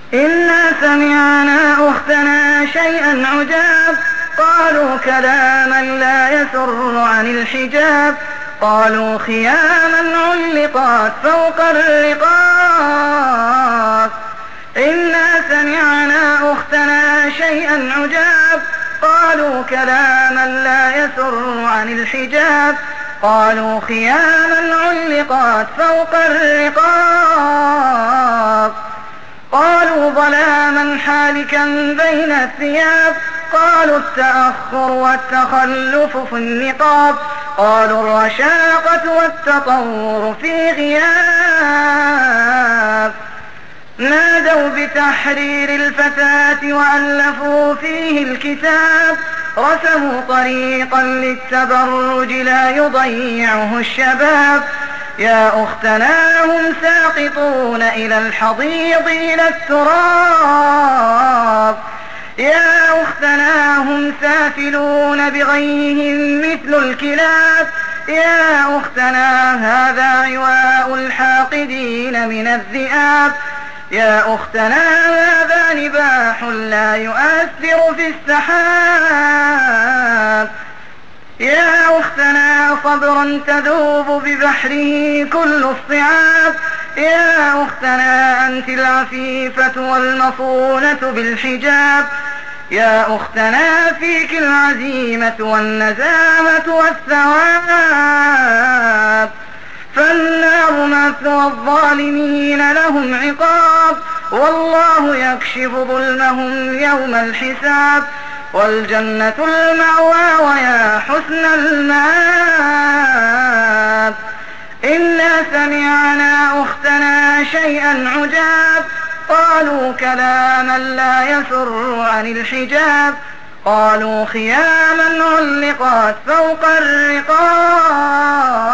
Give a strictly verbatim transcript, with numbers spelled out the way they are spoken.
إنا سمعنا أختنا شيئا عجاب قالوا كلاما لا يسر عن الحجاب قالوا خياما علقات فوق الرقاب إنا سمعنا أختنا شيئا عجاب قالوا كلاما لا يسر عن الحجاب قالوا خياما علقات فوق الرقاب قالوا ظلاما حالكا بين الثياب قالوا التأخر والتخلف في النقاب قالوا الرشاقة والتطور في غياب نادوا بتحرير الفتاة وألفوا فيه الكتاب رسموا طريقا للتبرج لا يضيعه الشباب يا أختنا هم ساقطون إلى الحضيض إلى التراب يا أختنا هم سافلون بغيهم مثل الكلاب يا أختنا هذا عواء الحاقدين من الذئاب يا أختنا هذا نباح لا يؤثر في السحاب يا أختنا صبرا تذوب ببحره كل الصعاب يا أختنا أنت العفيفة والمصونة بالحجاب يا أختنا فيك العزيمة والنزامة والثواب فالنار مثوى الظالمين لهم عقاب والله يكشف ظلمهم يوم الحساب والجنة المأوى ويا حسن المآب إنا سمعنا أختنا شيئا عجاب قالوا كلاما لا يسر عن الحجاب قالوا خياما علقات فوق الرقاب